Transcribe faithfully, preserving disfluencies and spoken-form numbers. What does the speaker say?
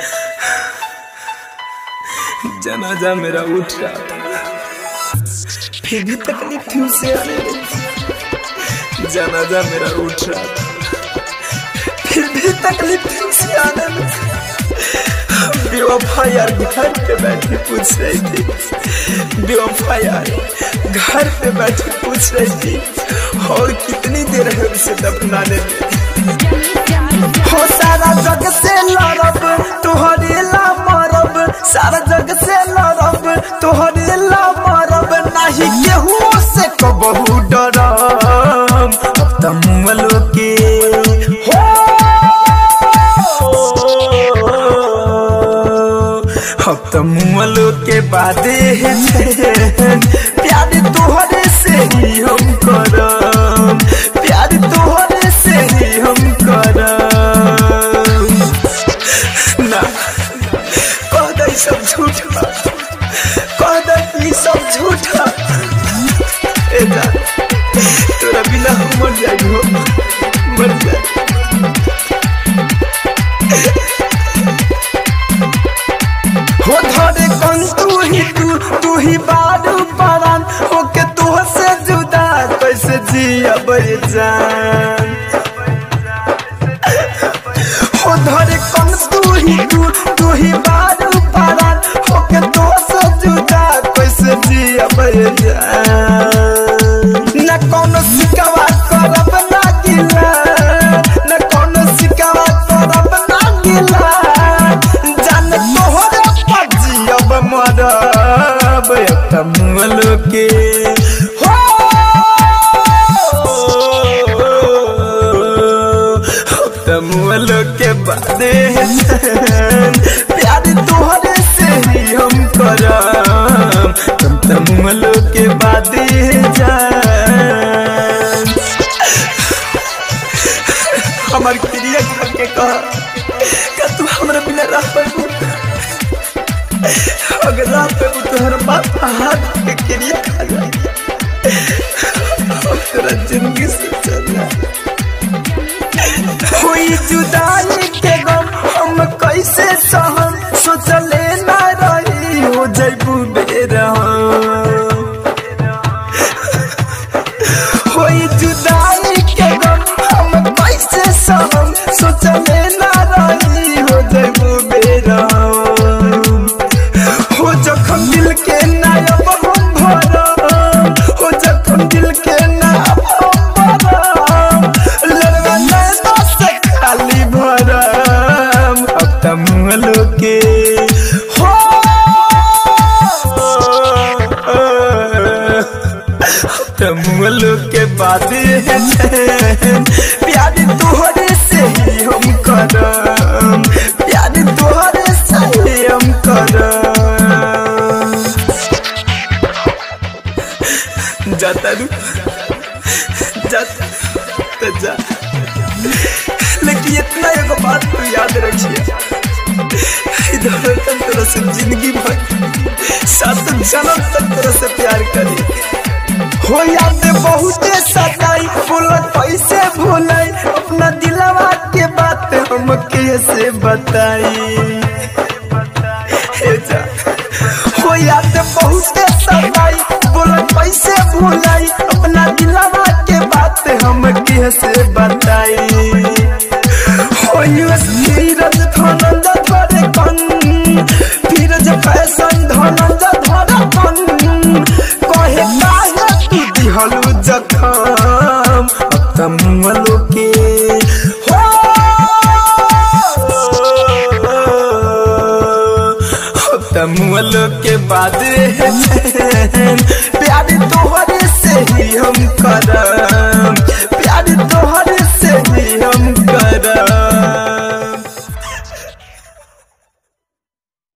जनाजा मेरा उठ रहा था, फिर भी तकलीफ थी उसे आने में। जनाजा मेरा उठ रहा था, फिर भी तकलीफ थी उसे आने में। बेवफा यार घर पे बैठी पूछ रही थी, बेवफा यार घर पे बैठी पूछ रही थी और कितनी देर है उसे दफनाने में। हो सारा जग से लड़ब तोहरे ला मरब, सारा जग से लड़ब तोहरे ला मरब, नहीं केहू से कबहू डरब। अब त मुअलो के हो, अब त मुअलो के बादे प्यार तोहरे से ही हम करब, प्यार तोहरे से ही हम करब। ना कह दे सब झूठा, कह दे ये सब झूठा। ए जा तोरा बिना हम मर जाई हो, मर जाई। हो धरे कौन तू ही तू, तू ही बारू परान, होके तू से जुदा कैसे जियब जान। हो धरे कौन तू ही तू, तू ही बारू परान, होके तू से जुदा कैसे जियब जान। न कौनो सिकवा करब ना गिला, न कौनो सिकवा करब ना गिला, जान तोहरे अब मरब। अब त मुअलो के हो, अब त मुअलो के बादे प्यार तोहरे से ही हम करब। अब त मुअलो के बादे जान। हमार क्रिया घर के कह का तू हमरा बिना रह पाबू, अगर रात पे तोहर बाप हाथ के क्रिया खा जाए तेरा जिंदगी से चला। हुई जुदाई के गम हम कैसे सहम, सोचले ना रही हो जैबू बेरहम। हुई जुदाई के गम हम कैसे सहम, सोचले ना रही हो जैबू बेरहम। हो जखम दिल के नायब हम भरम, हो जखम दिल के नायब हम भरम, लड़वा नैना से खाली भरम। अब त मुअलो के हो, अब त मुअलो के बादे प्यार तोहरे से ही हम करम, प्यार तोहरे से ही हम करम। जाता रू जाता तो जा, लेकिन इतना एगो बात तो याद रखिए, इधर तक तरह से जिंदगी भर सात जन्म तक तरह से प्यार करे। हो याद बहुते सताई, बोलत कैसे भूलाई, अपना दिलवा के बात हम कैसे बताई। जा हो याद बहुते सताई, बोलत कैसे भूलाई, अपना दिलवा के बात हम कैसे बताई। हो यूएस धीरज धनंज धरे कन, धीरज फैशन धनंज धरे कन, कहे काहे तू दिहलु जखम। अब त मुअलो के हो, अब त मुअलो के बादे प्यार तोहरे से ही हम करब।